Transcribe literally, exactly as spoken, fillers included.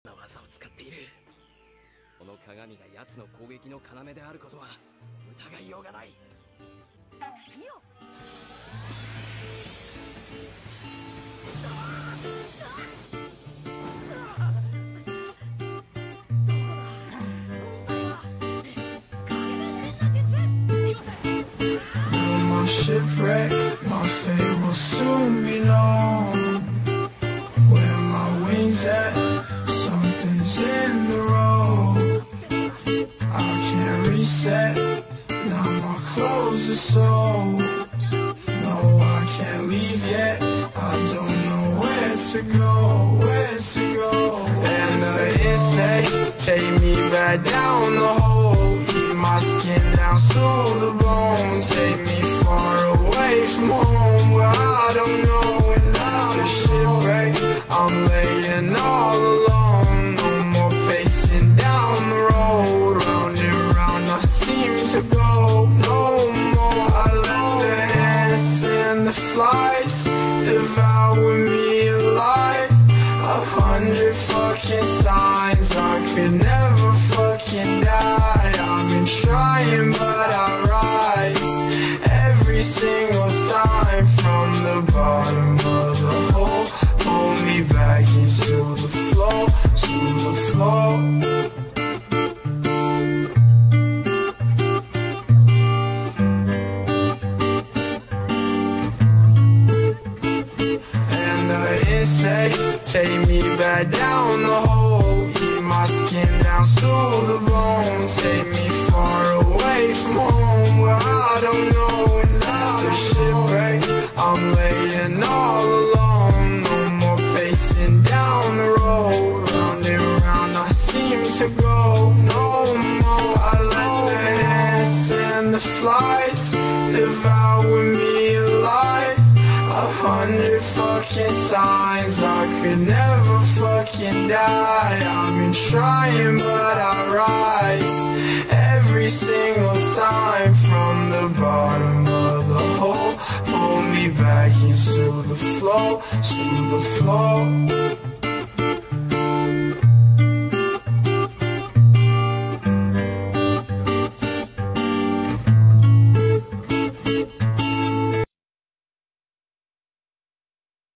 な技を使っている。この鏡が奴の攻撃の要であることは疑いようがない。よっ Shipwreck, my fate will soon be known. Where my wings at? Something's in the road. I can't reset, now my clothes are sold. No, I can't leave yet, I don't know where to go, where to go. And the insects take me back down the hole. Eat my skin down to the bone. Take me far away from home where I don't know when I'm the shipwreck. I'm laying all alone. No more pacing down the road. Round and round I seem to go. No more. I let the ants and the flies devour me alive. A hundred fucking signs I could never fucking die. I've been trying but I rise every single time from the bottom of the hole. Pull me back into the flow, to the flow. And the insects take me back down the hole. Eat my skin down to the bone. Take me far away from home where I don't know when I'm the shipwreck. I'm laying all alone. No more pacing down the road. Round and round I seem to go. No more. I let the ants and the flies devour me alive. A hundred fucking signs I could never fucking die. I've been trying but I rise every single time from the bottom of the hole. Pull me back into the flow, to the flow.